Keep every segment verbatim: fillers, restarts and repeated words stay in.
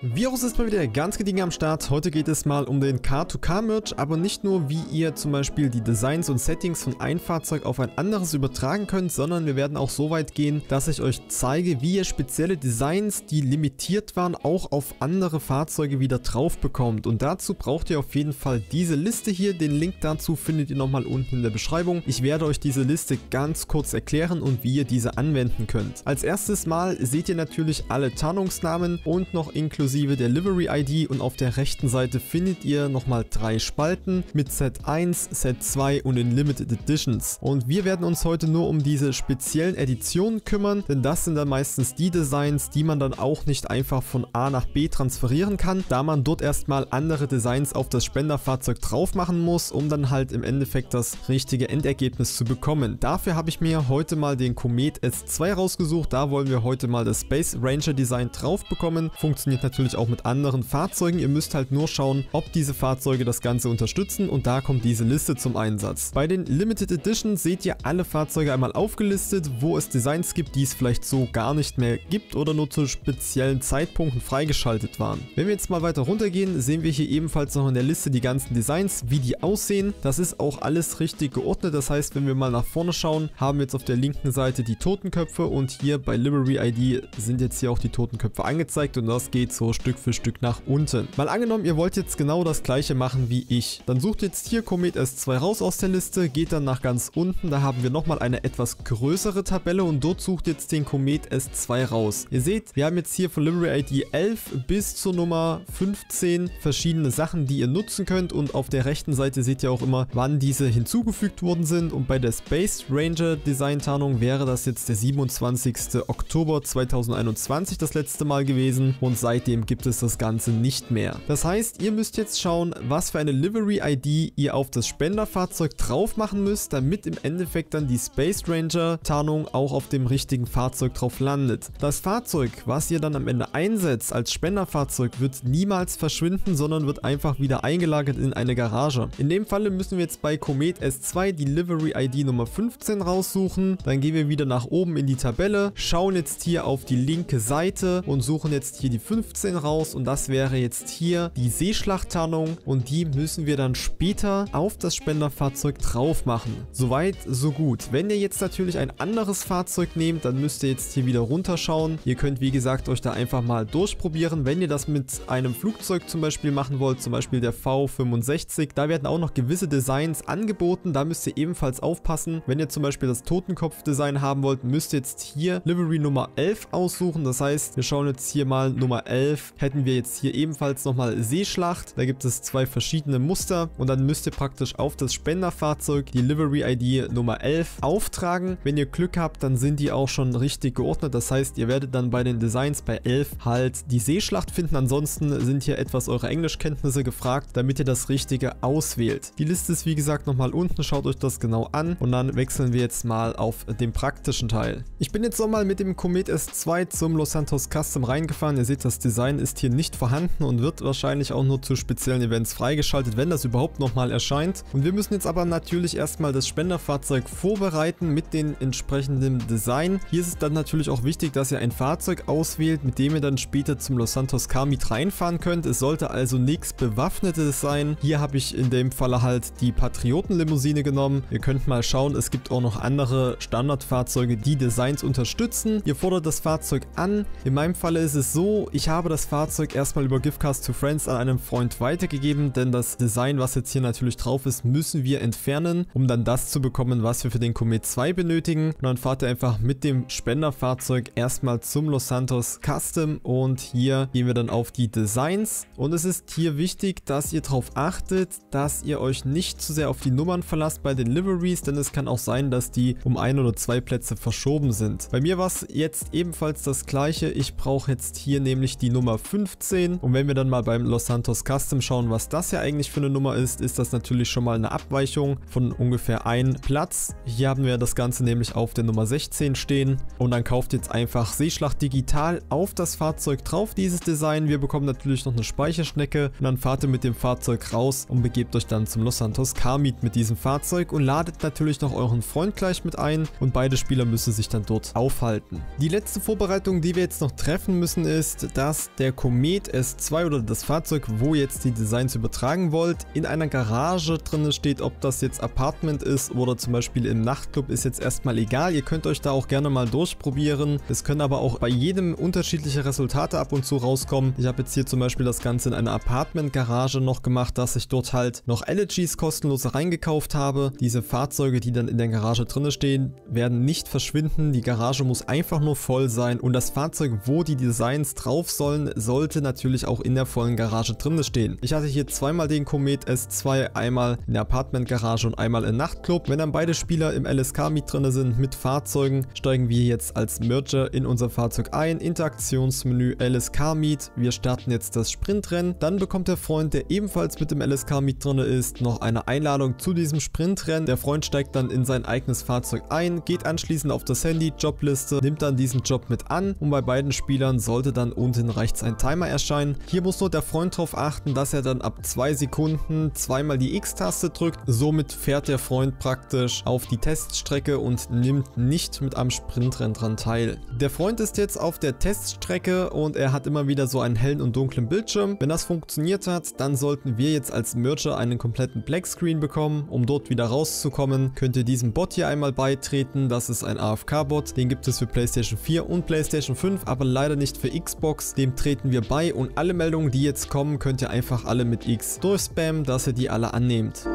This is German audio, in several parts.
Virus ist mal wieder ganz gediegen am Start. Heute geht es mal um den Car to Car Merch, aber nicht nur, wie ihr zum Beispiel die Designs und Settings von einem Fahrzeug auf ein anderes übertragen könnt, sondern wir werden auch so weit gehen, dass ich euch zeige, wie ihr spezielle Designs, die limitiert waren, auch auf andere Fahrzeuge wieder drauf bekommt. Und dazu braucht ihr auf jeden Fall diese Liste hier. Den Link dazu findet ihr nochmal unten in der Beschreibung. Ich werde euch diese Liste ganz kurz erklären und wie ihr diese anwenden könnt. Als erstes Mal seht ihr natürlich alle Tarnungsnamen und noch inklusive der Livery I D, und auf der rechten Seite findet ihr nochmal drei Spalten mit Set eins, Set zwei und den Limited Editions. Und wir werden uns heute nur um diese speziellen Editionen kümmern, denn das sind dann meistens die Designs, die man dann auch nicht einfach von A nach B transferieren kann, da man dort erstmal andere Designs auf das Spenderfahrzeug drauf machen muss, um dann halt im Endeffekt das richtige Endergebnis zu bekommen. Dafür habe ich mir heute mal den Comet S zwei rausgesucht. Da wollen wir heute mal das Space Ranger Design drauf bekommen. Funktioniert natürlich auch mit anderen Fahrzeugen. Ihr müsst halt nur schauen, ob diese Fahrzeuge das Ganze unterstützen, und da kommt diese Liste zum Einsatz. Bei den Limited Editions seht ihr alle Fahrzeuge einmal aufgelistet, wo es Designs gibt, die es vielleicht so gar nicht mehr gibt oder nur zu speziellen Zeitpunkten freigeschaltet waren. Wenn wir jetzt mal weiter runtergehen, sehen wir hier ebenfalls noch in der Liste die ganzen Designs, wie die aussehen. Das ist auch alles richtig geordnet. Das heißt, wenn wir mal nach vorne schauen, haben wir jetzt auf der linken Seite die Totenköpfe, und hier bei Livery I D sind jetzt hier auch die Totenköpfe angezeigt, und das geht so Stück für Stück nach unten. Mal angenommen, ihr wollt jetzt genau das gleiche machen wie ich. Dann sucht jetzt hier Comet S zwei raus aus der Liste, geht dann nach ganz unten, da haben wir nochmal eine etwas größere Tabelle, und dort sucht jetzt den Comet S zwei raus. Ihr seht, wir haben jetzt hier von Livery I D elf bis zur Nummer fünfzehn verschiedene Sachen, die ihr nutzen könnt, und auf der rechten Seite seht ihr auch immer, wann diese hinzugefügt worden sind, und bei der Space Ranger Design Tarnung wäre das jetzt der siebenundzwanzigste Oktober zweitausendeinundzwanzig das letzte Mal gewesen, und seitdem gibt es das Ganze nicht mehr. Das heißt, ihr müsst jetzt schauen, was für eine Livery I D ihr auf das Spenderfahrzeug drauf machen müsst, damit im Endeffekt dann die Space Ranger Tarnung auch auf dem richtigen Fahrzeug drauf landet. Das Fahrzeug, was ihr dann am Ende einsetzt als Spenderfahrzeug, wird niemals verschwinden, sondern wird einfach wieder eingelagert in eine Garage. In dem Falle müssen wir jetzt bei Comet S zwei die Livery I D Nummer fünfzehn raussuchen. Dann gehen wir wieder nach oben in die Tabelle, schauen jetzt hier auf die linke Seite und suchen jetzt hier die fünfzehn raus, und das wäre jetzt hier die Seeschlachttarnung, und die müssen wir dann später auf das Spenderfahrzeug drauf machen. Soweit, so gut. Wenn ihr jetzt natürlich ein anderes Fahrzeug nehmt, dann müsst ihr jetzt hier wieder runterschauen. Ihr könnt, wie gesagt, euch da einfach mal durchprobieren. Wenn ihr das mit einem Flugzeug zum Beispiel machen wollt, zum Beispiel der V fünfundsechzig, da werden auch noch gewisse Designs angeboten. Da müsst ihr ebenfalls aufpassen. Wenn ihr zum Beispiel das Totenkopf-Design haben wollt, müsst ihr jetzt hier Livery Nummer elf aussuchen. Das heißt, wir schauen jetzt hier mal Nummer elf. Hätten wir jetzt hier ebenfalls nochmal Seeschlacht. Da gibt es zwei verschiedene Muster, und dann müsst ihr praktisch auf das Spenderfahrzeug die Livery I D Nummer elf auftragen. Wenn ihr Glück habt, dann sind die auch schon richtig geordnet. Das heißt, ihr werdet dann bei den Designs bei elf halt die Seeschlacht finden. Ansonsten sind hier etwas eure Englischkenntnisse gefragt, damit ihr das Richtige auswählt. Die Liste ist wie gesagt nochmal unten. Schaut euch das genau an, und dann wechseln wir jetzt mal auf den praktischen Teil. Ich bin jetzt nochmal mit dem Comet S zwei zum Los Santos Custom reingefahren. Ihr seht, das Design ist hier nicht vorhanden und wird wahrscheinlich auch nur zu speziellen Events freigeschaltet, wenn das überhaupt nochmal erscheint. Und wir müssen jetzt aber natürlich erstmal das Spenderfahrzeug vorbereiten mit dem entsprechenden Design. Hier ist es dann natürlich auch wichtig, dass ihr ein Fahrzeug auswählt, mit dem ihr dann später zum Los Santos Car Meet reinfahren könnt. Es sollte also nichts Bewaffnetes sein. Hier habe ich in dem Falle halt die Patriotenlimousine genommen. Ihr könnt mal schauen, es gibt auch noch andere Standardfahrzeuge, die Designs unterstützen. Ihr fordert das Fahrzeug an. In meinem Falle ist es so, ich habe das Fahrzeug erstmal über Giftcast to Friends an einen Freund weitergegeben, denn das Design, was jetzt hier natürlich drauf ist, müssen wir entfernen, um dann das zu bekommen, was wir für den Comet zwei benötigen. Und dann fahrt ihr einfach mit dem Spenderfahrzeug erstmal zum Los Santos Custom, und hier gehen wir dann auf die Designs. Und es ist hier wichtig, dass ihr darauf achtet, dass ihr euch nicht zu sehr auf die Nummern verlasst bei den Liveries, denn es kann auch sein, dass die um ein oder zwei Plätze verschoben sind. Bei mir war es jetzt ebenfalls das gleiche. Ich brauche jetzt hier nämlich die Nummer fünfzehn, und wenn wir dann mal beim Los Santos Custom schauen, was das ja eigentlich für eine Nummer ist, ist das natürlich schon mal eine Abweichung von ungefähr ein Platz. Hier haben wir das Ganze nämlich auf der Nummer sechzehn stehen, und dann kauft jetzt einfach Seeschlacht digital auf das Fahrzeug drauf, dieses Design. Wir bekommen natürlich noch eine Speicherschnecke, und dann fahrt ihr mit dem Fahrzeug raus und begebt euch dann zum Los Santos Car Meet mit diesem Fahrzeug und ladet natürlich noch euren Freund gleich mit ein, und beide Spieler müssen sich dann dort aufhalten. Die letzte Vorbereitung, die wir jetzt noch treffen müssen, ist, dass der Komet S zwei oder das Fahrzeug, wo jetzt die Designs übertragen wollt, in einer Garage drin steht, ob das jetzt Apartment ist oder zum Beispiel im Nachtclub, ist jetzt erstmal egal. Ihr könnt euch da auch gerne mal durchprobieren. Es können aber auch bei jedem unterschiedliche Resultate ab und zu rauskommen. Ich habe jetzt hier zum Beispiel das Ganze in einer Apartment-Garage noch gemacht, dass ich dort halt noch Elegies kostenlos reingekauft habe. Diese Fahrzeuge, die dann in der Garage drin stehen, werden nicht verschwinden. Die Garage muss einfach nur voll sein und das Fahrzeug, wo die Designs drauf sollen, sollte natürlich auch in der vollen Garage drin stehen. Ich hatte hier zweimal den Komet S zwei, einmal in der Apartment-Garage und einmal im Nachtclub. Wenn dann beide Spieler im L S K-Meet drin sind mit Fahrzeugen, steigen wir jetzt als Merger in unser Fahrzeug ein. Interaktionsmenü L S K-Meet. Wir starten jetzt das Sprintrennen. Dann bekommt der Freund, der ebenfalls mit dem L S K-Meet drin ist, noch eine Einladung zu diesem Sprintrennen. Der Freund steigt dann in sein eigenes Fahrzeug ein, geht anschließend auf das Handy, Jobliste, nimmt dann diesen Job mit an und bei beiden Spielern sollte dann unten rechts ein Timer erscheinen. Hier muss nur der Freund darauf achten, dass er dann ab zwei Sekunden zweimal die X-Taste drückt. Somit fährt der Freund praktisch auf die Teststrecke und nimmt nicht mit am Sprintrennen dran teil. Der Freund ist jetzt auf der Teststrecke und er hat immer wieder so einen hellen und dunklen Bildschirm. Wenn das funktioniert hat, dann sollten wir jetzt als Merger einen kompletten Black Screen bekommen. Um dort wieder rauszukommen, könnt ihr diesem Bot hier einmal beitreten. Das ist ein A F K-Bot. Den gibt es für PlayStation vier und PlayStation fünf, aber leider nicht für Xbox. Dem treten wir bei und alle Meldungen, die jetzt kommen, könnt ihr einfach alle mit X durchspammen, dass ihr die alle annehmt.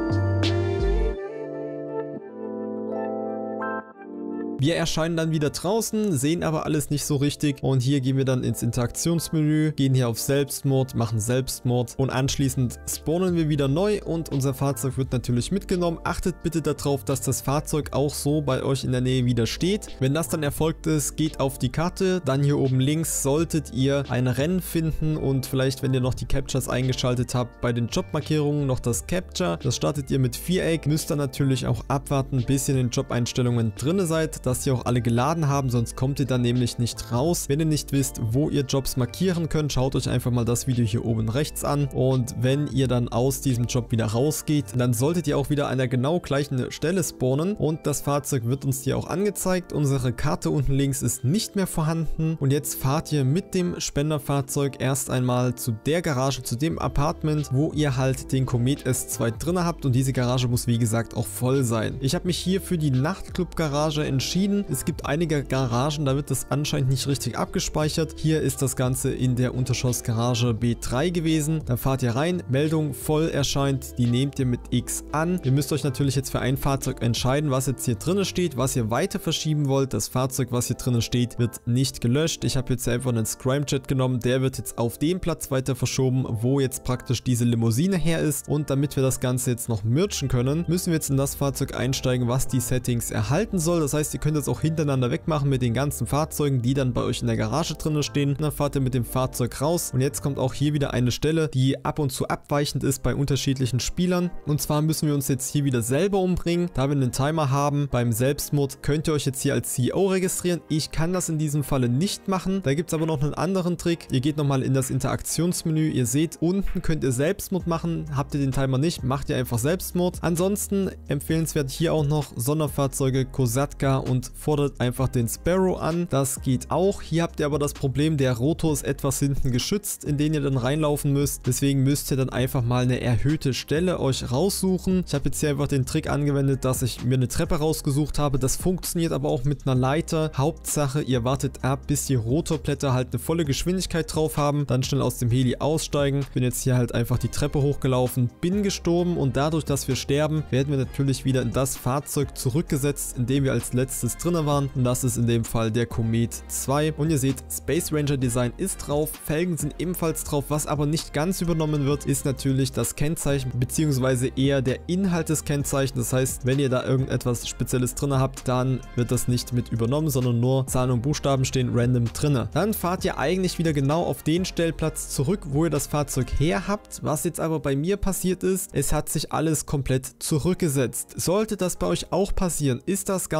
Wir erscheinen dann wieder draußen, sehen aber alles nicht so richtig und hier gehen wir dann ins Interaktionsmenü, gehen hier auf Selbstmord, machen Selbstmord und anschließend spawnen wir wieder neu und unser Fahrzeug wird natürlich mitgenommen. Achtet bitte darauf, dass das Fahrzeug auch so bei euch in der Nähe wieder steht. Wenn das dann erfolgt ist, geht auf die Karte, dann hier oben links solltet ihr ein Rennen finden und vielleicht, wenn ihr noch die Captures eingeschaltet habt, bei den Jobmarkierungen noch das Capture. Das startet ihr mit Viereck, müsst ihr natürlich auch abwarten, bis ihr in den Jobeinstellungen drin seid, dass die auch alle geladen haben, sonst kommt ihr dann nämlich nicht raus. Wenn ihr nicht wisst, wo ihr Jobs markieren könnt, schaut euch einfach mal das Video hier oben rechts an und wenn ihr dann aus diesem Job wieder rausgeht, dann solltet ihr auch wieder an der genau gleichen Stelle spawnen und das Fahrzeug wird uns hier auch angezeigt. Unsere Karte unten links ist nicht mehr vorhanden und jetzt fahrt ihr mit dem Spenderfahrzeug erst einmal zu der Garage, zu dem Apartment, wo ihr halt den Komet S zwei drin habt und diese Garage muss wie gesagt auch voll sein. Ich habe mich hier für die Nachtclub-Garage entschieden. Es gibt einige Garagen, da wird das anscheinend nicht richtig abgespeichert. Hier ist das Ganze in der Unterschossgarage B drei gewesen. Da fahrt ihr rein, Meldung voll erscheint, die nehmt ihr mit X an. Ihr müsst euch natürlich jetzt für ein Fahrzeug entscheiden, was jetzt hier drin steht, was ihr weiter verschieben wollt. Das Fahrzeug, was hier drin steht, wird nicht gelöscht. Ich habe jetzt einfach einen Scrimjet genommen, der wird jetzt auf den Platz weiter verschoben, wo jetzt praktisch diese Limousine her ist. Und damit wir das Ganze jetzt noch merchen können, müssen wir jetzt in das Fahrzeug einsteigen, was die Settings erhalten soll. Das heißt, ihr könnt das auch hintereinander wegmachen mit den ganzen Fahrzeugen, die dann bei euch in der Garage drin stehen. Dann fahrt ihr mit dem Fahrzeug raus und jetzt kommt auch hier wieder eine Stelle, die ab und zu abweichend ist bei unterschiedlichen Spielern. Und zwar müssen wir uns jetzt hier wieder selber umbringen, da wir einen Timer haben. Beim Selbstmord könnt ihr euch jetzt hier als C E O registrieren. Ich kann das in diesem Falle nicht machen. Da gibt es aber noch einen anderen Trick. Ihr geht nochmal in das Interaktionsmenü. Ihr seht, unten könnt ihr Selbstmord machen. Habt ihr den Timer nicht, macht ihr einfach Selbstmord. Ansonsten empfehlenswert hier auch noch Sonderfahrzeuge, Kosatka und fordert einfach den Sparrow an. Das geht auch. Hier habt ihr aber das Problem, der Rotor ist etwas hinten geschützt, in den ihr dann reinlaufen müsst. Deswegen müsst ihr dann einfach mal eine erhöhte Stelle euch raussuchen. Ich habe jetzt hier einfach den Trick angewendet, dass ich mir eine Treppe rausgesucht habe. Das funktioniert aber auch mit einer Leiter. Hauptsache, ihr wartet ab, bis die Rotorblätter halt eine volle Geschwindigkeit drauf haben. Dann schnell aus dem Heli aussteigen. Bin jetzt hier halt einfach die Treppe hochgelaufen, bin gestorben und dadurch, dass wir sterben, werden wir natürlich wieder in das Fahrzeug zurückgesetzt, in dem wir als letztes drin waren und das ist in dem Fall der Komet zwei und ihr seht, Space Ranger Design ist drauf, Felgen sind ebenfalls drauf, was aber nicht ganz übernommen wird, ist natürlich das Kennzeichen beziehungsweise eher der Inhalt des Kennzeichens. Das heißt, wenn ihr da irgendetwas Spezielles drin habt, dann wird das nicht mit übernommen, sondern nur Zahlen und Buchstaben stehen random drin. Dann fahrt ihr eigentlich wieder genau auf den Stellplatz zurück, wo ihr das Fahrzeug her habt. Was jetzt aber bei mir passiert ist, es hat sich alles komplett zurückgesetzt. Sollte das bei euch auch passieren, ist das gar nicht schlimm.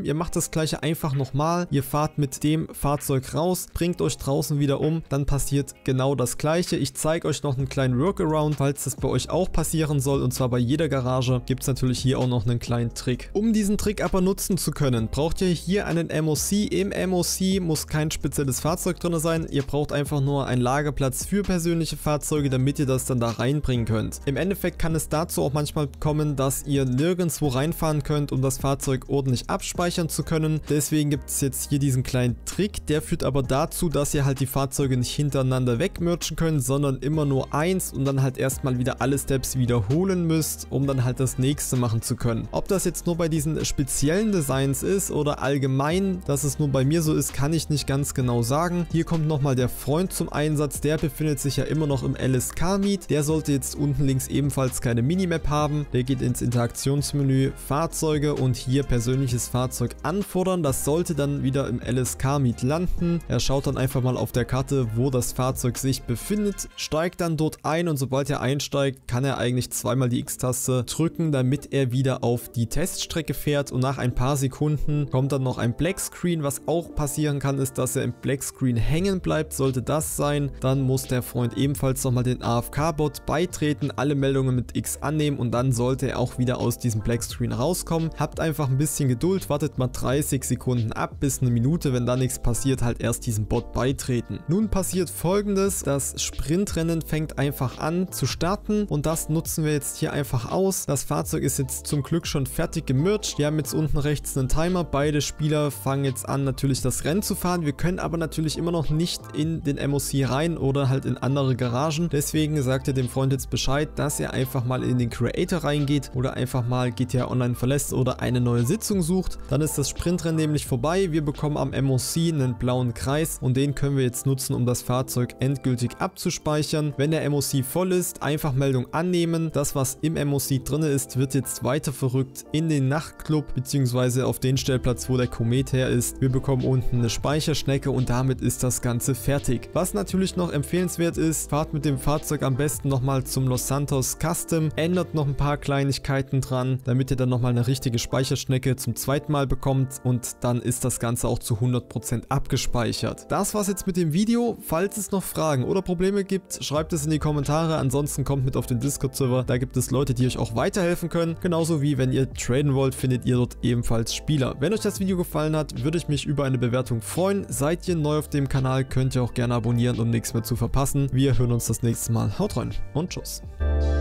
Ihr macht das gleiche einfach nochmal. Ihr fahrt mit dem Fahrzeug raus, bringt euch draußen wieder um, dann passiert genau das gleiche. Ich zeige euch noch einen kleinen Workaround, falls das bei euch auch passieren soll, und zwar bei jeder Garage gibt es natürlich hier auch noch einen kleinen Trick. Um diesen Trick aber nutzen zu können, braucht ihr hier einen M O C. Im M O C muss kein spezielles Fahrzeug drin sein, ihr braucht einfach nur einen Lagerplatz für persönliche Fahrzeuge, damit ihr das dann da reinbringen könnt. Im Endeffekt kann es dazu auch manchmal kommen, dass ihr nirgendwo reinfahren könnt, um das Fahrzeug ordentlich abspeichern zu können. Deswegen gibt es jetzt hier diesen kleinen Trick, der führt aber dazu, dass ihr halt die Fahrzeuge nicht hintereinander wegmerchen könnt, sondern immer nur eins und dann halt erstmal wieder alle Steps wiederholen müsst, um dann halt das nächste machen zu können. Ob das jetzt nur bei diesen speziellen Designs ist oder allgemein, dass es nur bei mir so ist, kann ich nicht ganz genau sagen. Hier kommt nochmal der Freund zum Einsatz, der befindet sich ja immer noch im L S K-Meet. Der sollte jetzt unten links ebenfalls keine Minimap haben. Der geht ins Interaktionsmenü Fahrzeuge und hier persönliches Fahrzeug anfordern. Das sollte dann wieder im L S K-Meet landen. Er schaut dann einfach mal auf der Karte, wo das Fahrzeug sich befindet, steigt dann dort ein und sobald er einsteigt, kann er eigentlich zweimal die X-Taste drücken, damit er wieder auf die Teststrecke fährt, und nach ein paar Sekunden kommt dann noch ein Black Screen. Was auch passieren kann, ist, dass er im Black Screen hängen bleibt. Sollte das sein, dann muss der Freund ebenfalls nochmal den A F K-Bot beitreten, alle Meldungen mit X annehmen und dann sollte er auch wieder aus diesem Black Screen rauskommen. Habt einfach ein bisschen Geduld, wartet mal dreißig Sekunden ab bis eine Minute, wenn da nichts passiert, halt erst diesem Bot beitreten. Nun passiert Folgendes: Das Sprintrennen fängt einfach an zu starten und das nutzen wir jetzt hier einfach aus. Das Fahrzeug ist jetzt zum Glück schon fertig gemercht. Wir haben jetzt unten rechts einen Timer. Beide Spieler fangen jetzt an, natürlich das Rennen zu fahren. Wir können aber natürlich immer noch nicht in den M O C rein oder halt in andere Garagen. Deswegen sagt ihr dem Freund jetzt Bescheid, dass er einfach mal in den Creator reingeht oder einfach mal G T A Online verlässt oder eine neue Sitzung sucht. Dann ist das Sprintrennen nämlich vorbei. Wir bekommen am M O C einen blauen Kreis und den können wir jetzt nutzen, um das Fahrzeug endgültig abzuspeichern. Wenn der M O C voll ist, einfach Meldung annehmen. Das, was im M O C drin ist, wird jetzt weiter verrückt in den Nachtclub bzw. auf den Stellplatz, wo der Komet her ist. Wir bekommen unten eine Speicherschnecke und damit ist das Ganze fertig. Was natürlich noch empfehlenswert ist, fahrt mit dem Fahrzeug am besten nochmal zum Los Santos Custom, ändert noch ein paar Kleinigkeiten dran, damit ihr dann nochmal eine richtige Speicherschnecke zum zweiten Mal bekommt und dann ist das Ganze auch zu hundert Prozent abgespeichert. Das war's jetzt mit dem Video. Falls es noch Fragen oder Probleme gibt, schreibt es in die Kommentare. Ansonsten kommt mit auf den Discord-Server, da gibt es Leute, die euch auch weiterhelfen können. Genauso wie wenn ihr traden wollt, findet ihr dort ebenfalls Spieler. Wenn euch das Video gefallen hat, würde ich mich über eine Bewertung freuen. Seid ihr neu auf dem Kanal, könnt ihr auch gerne abonnieren, um nichts mehr zu verpassen. Wir hören uns das nächste Mal. Haut rein und tschüss.